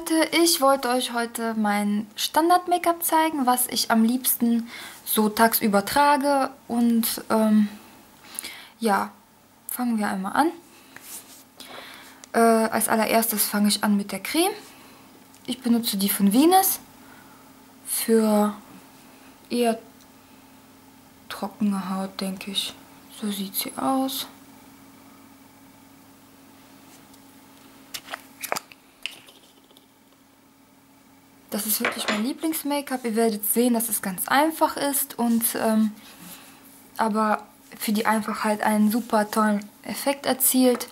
Leute, ich wollte euch heute mein Standard-Make-up zeigen, was ich am liebsten so tagsüber trage. Und ja, fangen wir einmal an. Als allererstes fange ich an mit der Creme. Ich benutze die von Venus für eher trockene Haut, denke ich. So sieht sie aus. Das ist wirklich mein Lieblings-Make-up. Ihr werdet sehen, dass es ganz einfach ist und aber für die Einfachheit einen super tollen Effekt erzielt.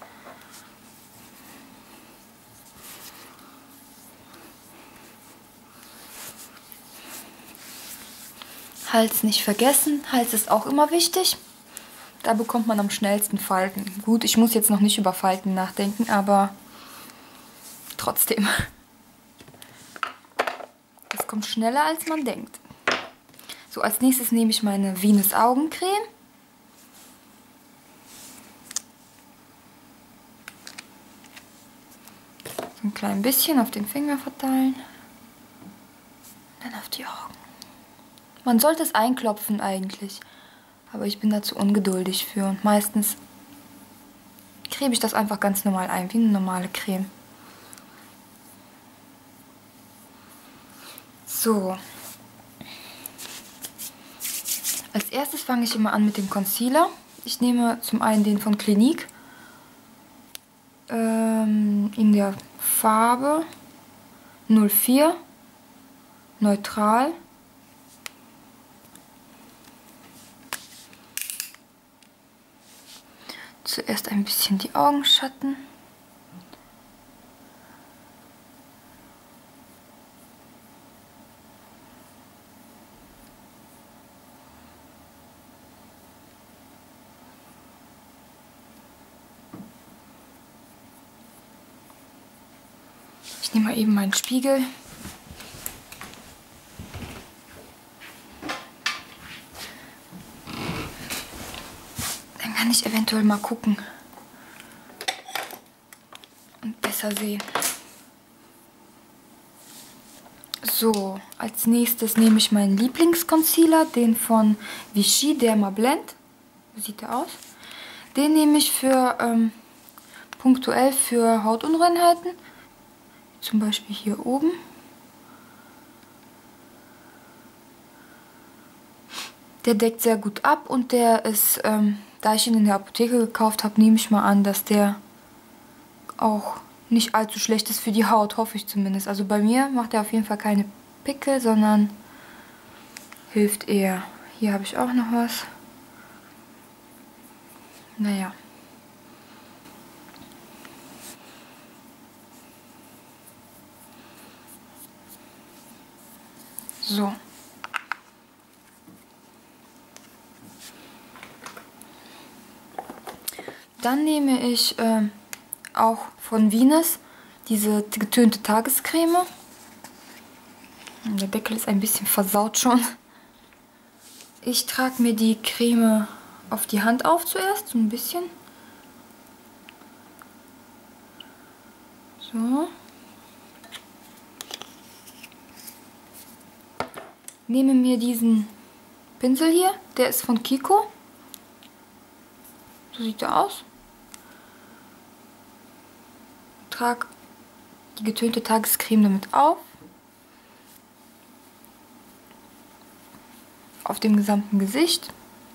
Hals nicht vergessen. Hals ist auch immer wichtig. Da bekommt man am schnellsten Falten. Gut, ich muss jetzt noch nicht über Falten nachdenken, aber trotzdem. Das kommt schneller, als man denkt. So, als nächstes nehme ich meine Venus Augencreme. So ein klein bisschen auf den Finger verteilen. Dann auf die Augen. Man sollte es einklopfen eigentlich. Aber ich bin dazu ungeduldig für. Und meistens creme ich das einfach ganz normal ein, wie eine normale Creme. So. Als erstes fange ich immer an mit dem Concealer. Ich nehme zum einen den von Clinique in der Farbe 04 Neutral. Zuerst ein bisschen die Augenschatten. Ich nehme mal eben meinen Spiegel. Dann kann ich eventuell mal gucken und besser sehen. So, als nächstes nehme ich meinen Lieblingsconcealer, den von Vichy Derma Blend. So sieht er aus. Den nehme ich für punktuell für Hautunreinheiten. Zum Beispiel hier oben. Der deckt sehr gut ab und der ist, da ich ihn in der Apotheke gekauft habe, nehme ich mal an, dass der auch nicht allzu schlecht ist für die Haut, hoffe ich zumindest. Also bei mir macht er auf jeden Fall keine Pickel, sondern hilft eher. Hier habe ich auch noch was. Naja. So. Dann nehme ich auch von Venus diese getönte Tagescreme. Der Deckel ist ein bisschen versaut schon. Ich trage mir die Creme auf die Hand auf zuerst, so ein bisschen. So. Nehme mir diesen Pinsel hier, der ist von Kiko. So sieht er aus. Trage die getönte Tagescreme damit auf dem gesamten Gesicht.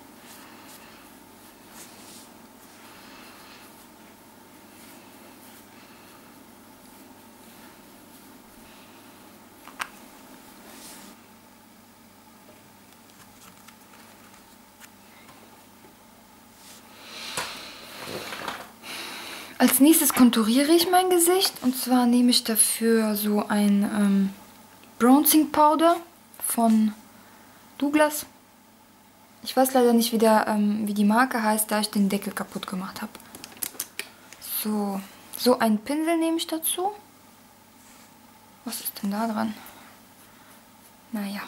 Als nächstes konturiere ich mein Gesicht und zwar nehme ich dafür so ein Bronzing Powder von Douglas. Ich weiß leider nicht, wie die Marke heißt, da ich den Deckel kaputt gemacht habe. So einen Pinsel nehme ich dazu. Was ist denn da dran? Naja.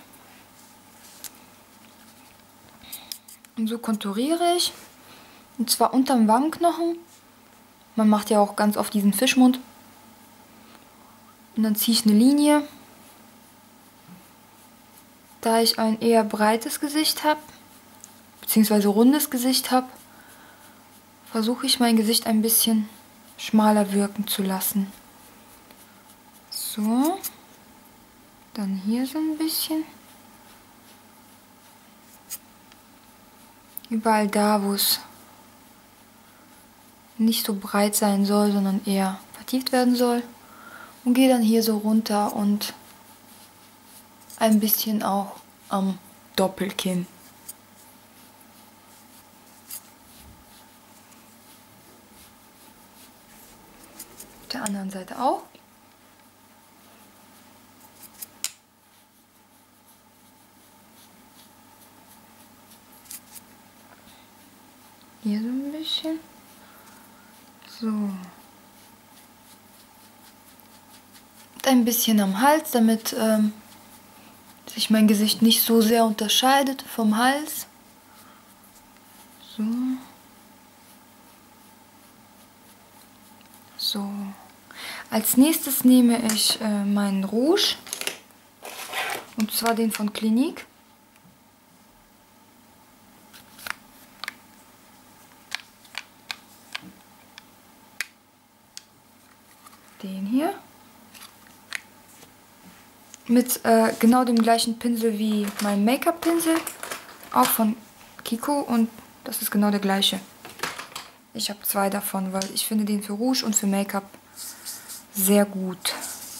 Und so konturiere ich. Und zwar unterm Wangenknochen. Man macht ja auch ganz oft diesen Fischmund. Und dann ziehe ich eine Linie. Da ich ein eher breites Gesicht habe, beziehungsweise rundes Gesicht habe, versuche ich mein Gesicht ein bisschen schmaler wirken zu lassen. So. Dann hier so ein bisschen. Überall da, wo es nicht so breit sein soll, sondern eher vertieft werden soll. Und gehe dann hier so runter und ein bisschen auch am Doppelkinn. Auf der anderen Seite auch. Hier so ein bisschen. So. Und ein bisschen am Hals, damit sich mein Gesicht nicht so sehr unterscheidet vom Hals. So. So. Als nächstes nehme ich meinen Rouge. Und zwar den von Clinique. Den hier. Mit genau dem gleichen Pinsel wie mein Make-up-Pinsel. Auch von Kiko und das ist genau der gleiche. Ich habe 2 davon, weil ich finde den für Rouge und für Make-up sehr gut.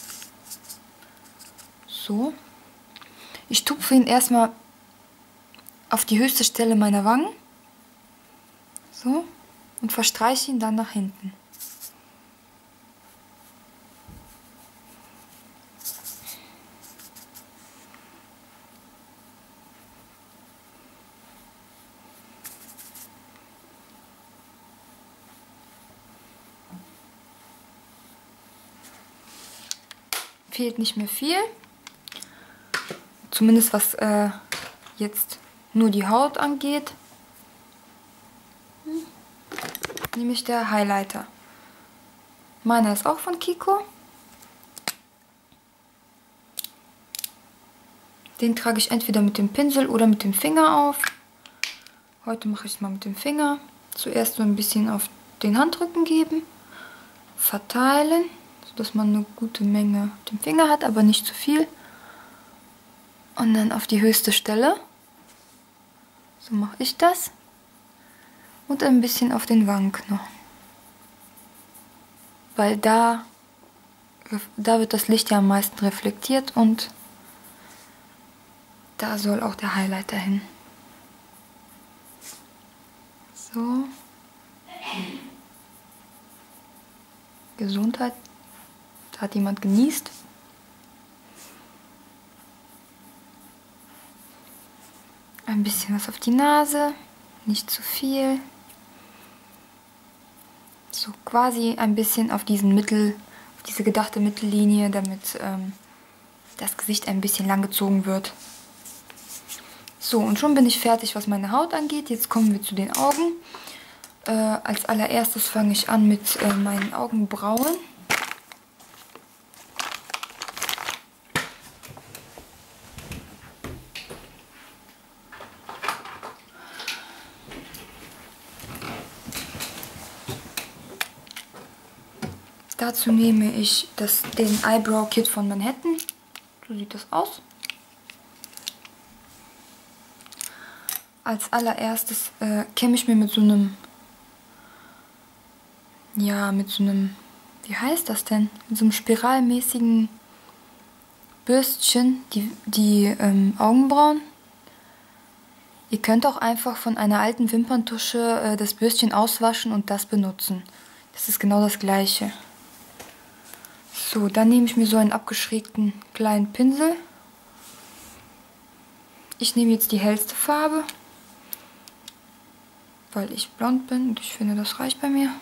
So. Ich tupfe ihn erstmal auf die höchste Stelle meiner Wangen. So. Und verstreiche ihn dann nach hinten. Fehlt nicht mehr viel. Zumindest was jetzt nur die Haut angeht. Nämlich der Highlighter. Meiner ist auch von Kiko. Den trage ich entweder mit dem Pinsel oder mit dem Finger auf. Heute mache ich es mal mit dem Finger. Zuerst so ein bisschen auf den Handrücken geben. Verteilen, sodass man eine gute Menge auf dem Finger hat, aber nicht zu viel. Und dann auf die höchste Stelle. So mache ich das. Und ein bisschen auf den Wangenknochen. Weil da wird das Licht ja am meisten reflektiert und da soll auch der Highlighter hin. So. Gesundheit. Da hat jemand genießt. Ein bisschen was auf die Nase. Nicht zu viel. So quasi ein bisschen auf diesen auf diese gedachte Mittellinie, damit das Gesicht ein bisschen lang gezogen wird. So, und schon bin ich fertig, was meine Haut angeht. Jetzt kommen wir zu den Augen. Als allererstes fange ich an mit meinen Augenbrauen. Dazu nehme ich den Eyebrow Kit von Manhattan. So sieht das aus. Als allererstes kämme ich mir mit so einem, wie heißt das denn? Mit so einem spiralmäßigen Bürstchen die Augenbrauen. Ihr könnt auch einfach von einer alten Wimperntusche das Bürstchen auswaschen und das benutzen. Das ist genau das gleiche. So, dann nehme ich mir so einen abgeschrägten kleinen Pinsel. Ich nehme jetzt die hellste Farbe, weil ich blond bin und ich finde, das reicht bei mir.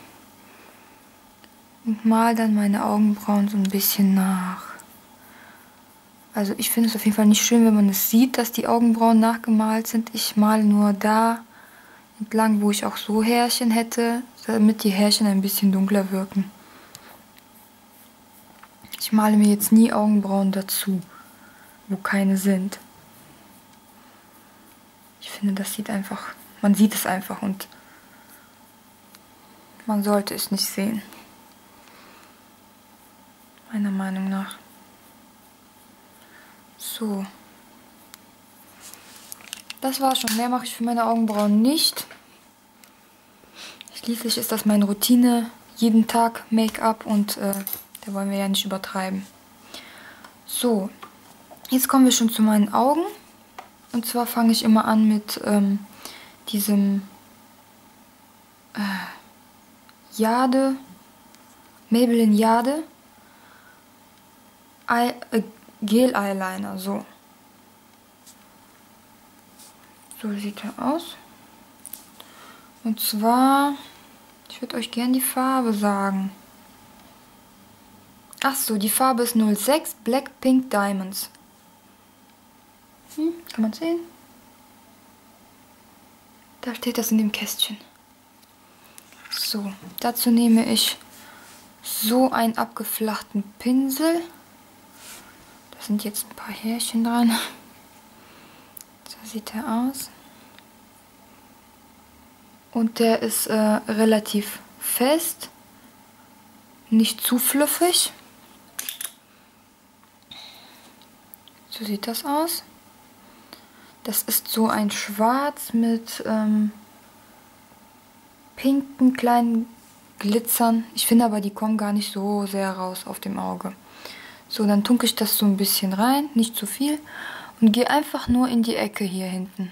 Und mal dann meine Augenbrauen so ein bisschen nach. Also ich finde es auf jeden Fall nicht schön, wenn man es sieht, dass die Augenbrauen nachgemalt sind. Ich male nur da entlang, wo ich auch so Härchen hätte, damit die Härchen ein bisschen dunkler wirken. Ich male mir jetzt nie Augenbrauen dazu, wo keine sind. Ich finde, das sieht einfach, man sieht es einfach und man sollte es nicht sehen. Meiner Meinung nach. So. Das war schon. Mehr mache ich für meine Augenbrauen nicht. Schließlich ist das meine Routine. Jeden Tag Make-up und da wollen wir ja nicht übertreiben. So. Jetzt kommen wir schon zu meinen Augen. Und zwar fange ich immer an mit diesem Jade, Maybelline Jade Gel Eyeliner, so. So sieht er aus. Und zwar, ich würde euch gerne die Farbe sagen. Ach so, die Farbe ist 06 Black Pink Diamonds. Kann man sehen? Da steht das in dem Kästchen. So, dazu nehme ich so einen abgeflachten Pinsel. Da sind jetzt ein paar Härchen dran. So sieht er aus. Und der ist relativ fest, nicht zu fluffig. So sieht das aus. Das ist so ein Schwarz mit pinken kleinen Glitzern. Ich finde aber, die kommen gar nicht so sehr raus auf dem Auge. So, dann tunke ich das so ein bisschen rein, nicht zu viel. Und gehe einfach nur in die Ecke hier hinten.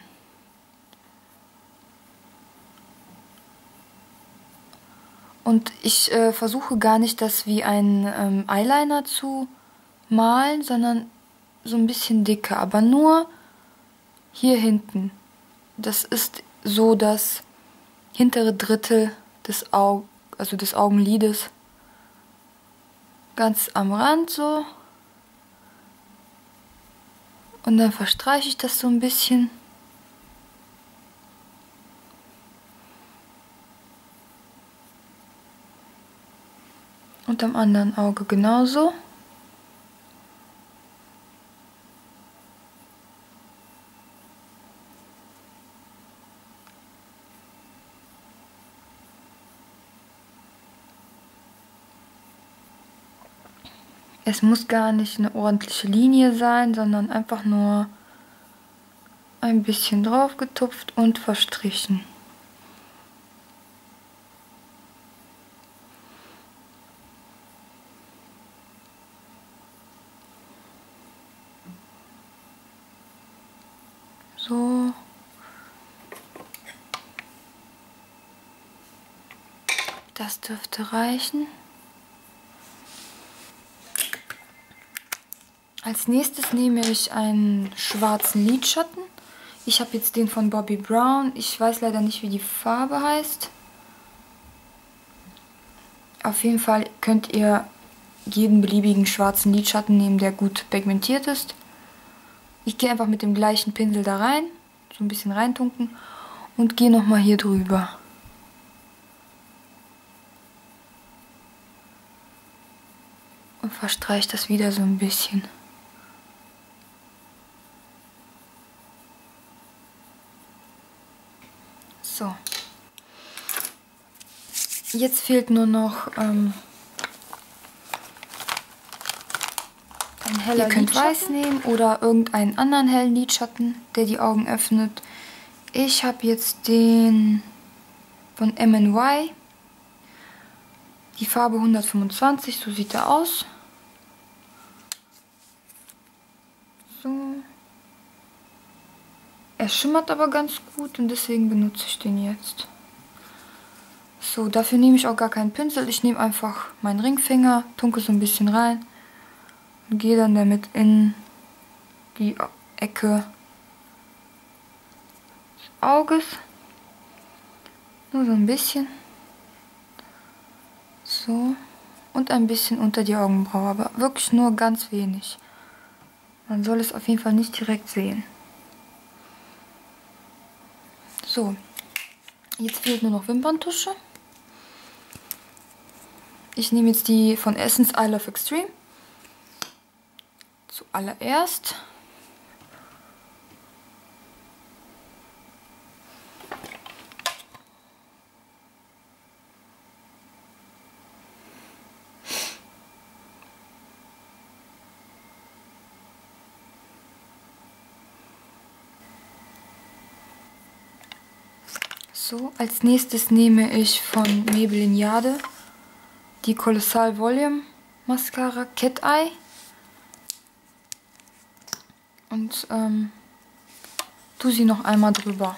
Und ich versuche gar nicht, das wie ein Eyeliner zu malen, sondern so ein bisschen dicker. Aber nur hier hinten. Das ist so das hintere Drittel des des Augenlides. Ganz am Rand so. Und dann verstreiche ich das so ein bisschen. Und am anderen Auge genauso. Es muss gar nicht eine ordentliche Linie sein, sondern einfach nur ein bisschen drauf getupft und verstrichen. So. Das dürfte reichen. Als nächstes nehme ich einen schwarzen Lidschatten. Ich habe jetzt den von Bobbi Brown. Ich weiß leider nicht, wie die Farbe heißt. Auf jeden Fall könnt ihr jeden beliebigen schwarzen Lidschatten nehmen, der gut pigmentiert ist. Ich gehe einfach mit dem gleichen Pinsel da rein, so ein bisschen reintunken und gehe nochmal hier drüber. Und verstreiche das wieder so ein bisschen. So. Jetzt fehlt nur noch ein heller Lidschatten. Ihr könnt weiß nehmen oder irgendeinen anderen hellen Lidschatten, der die Augen öffnet. Ich habe jetzt den von MNY. Die Farbe 125, so sieht er aus. So. Er schimmert aber ganz gut und deswegen benutze ich den jetzt. So, dafür nehme ich auch gar keinen Pinsel. Ich nehme einfach meinen Ringfinger, tunke so ein bisschen rein und gehe dann damit in die Ecke des Auges. Nur so ein bisschen. So. Und ein bisschen unter die Augenbraue, aber wirklich nur ganz wenig. Man soll es auf jeden Fall nicht direkt sehen. So, jetzt fehlt nur noch Wimperntusche. Ich nehme jetzt die von Essence I Love Extreme. zuallererst so, als nächstes nehme ich von Maybelline Jade die Colossal Volume Mascara Cat Eye und tue sie noch einmal drüber.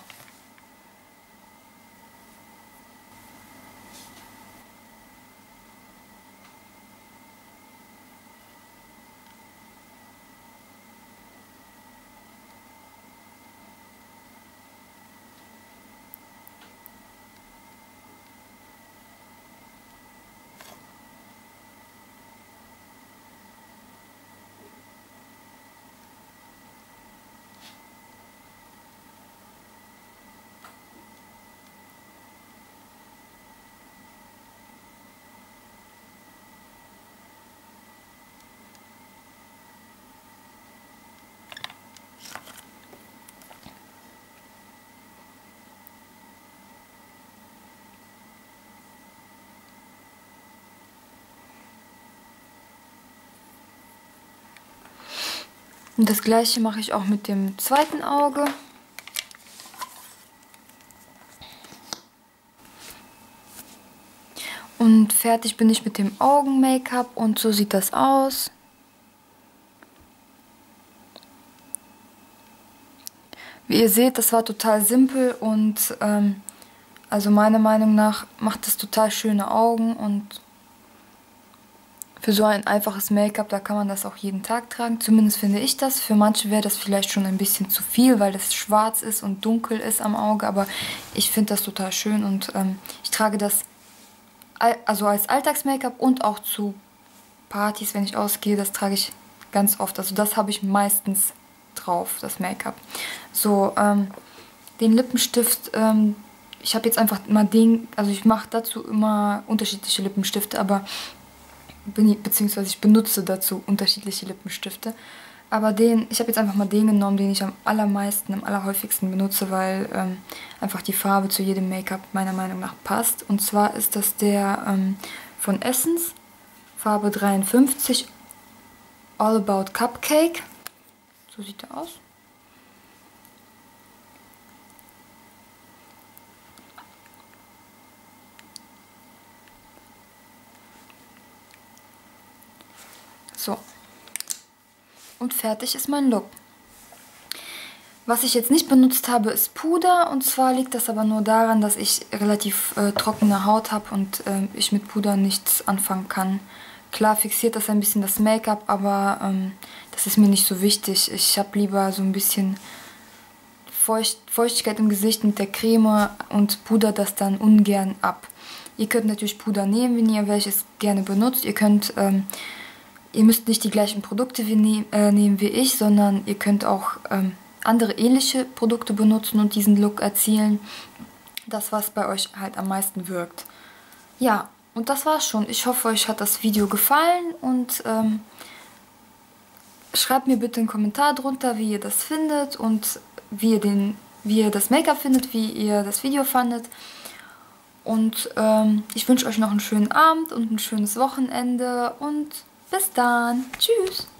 Und das gleiche mache ich auch mit dem zweiten Auge. Und fertig bin ich mit dem Augen-Make-up und so sieht das aus. Wie ihr seht, das war total simpel und also meiner Meinung nach macht es total schöne Augen und für so ein einfaches Make-up, da kann man das auch jeden Tag tragen. Zumindest finde ich das. Für manche wäre das vielleicht schon ein bisschen zu viel, weil es schwarz ist und dunkel ist am Auge. Aber ich finde das total schön und ich trage das also als Alltags-Make-up und auch zu Partys, wenn ich ausgehe. Das trage ich ganz oft. Also das habe ich meistens drauf, das Make-up. So, den Lippenstift, ich habe jetzt einfach mal den, also ich mache dazu immer unterschiedliche Lippenstifte, aber beziehungsweise ich benutze dazu unterschiedliche Lippenstifte. Aber ich habe jetzt einfach mal den genommen, den ich am allermeisten, am allerhäufigsten benutze, weil einfach die Farbe zu jedem Make-up meiner Meinung nach passt. Und zwar ist das der von Essence, Farbe 53, All About Cupcake. So sieht er aus. So. Und fertig ist mein Look. Was ich jetzt nicht benutzt habe, ist Puder. Und zwar liegt das aber nur daran, dass ich relativ trockene Haut habe und ich mit Puder nichts anfangen kann. Klar fixiert das ein bisschen das Make-up, aber das ist mir nicht so wichtig. Ich habe lieber so ein bisschen Feuchtigkeit im Gesicht mit der Creme und puder das dann ungern ab. Ihr könnt natürlich Puder nehmen, wenn ihr welches gerne benutzt. Ihr müsst nicht die gleichen Produkte nehmen wie ich, sondern ihr könnt auch andere ähnliche Produkte benutzen und diesen Look erzielen. Das, was bei euch halt am meisten wirkt. Ja, und das war's schon. Ich hoffe, euch hat das Video gefallen und schreibt mir bitte einen Kommentar drunter, wie ihr das findet und wie ihr das Make-up findet, wie ihr das Video fandet. Und ich wünsche euch noch einen schönen Abend und ein schönes Wochenende und bis dann. Tschüss.